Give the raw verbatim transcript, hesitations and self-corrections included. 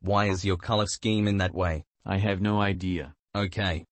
Why is your color scheme in that way? I have no idea. Okay.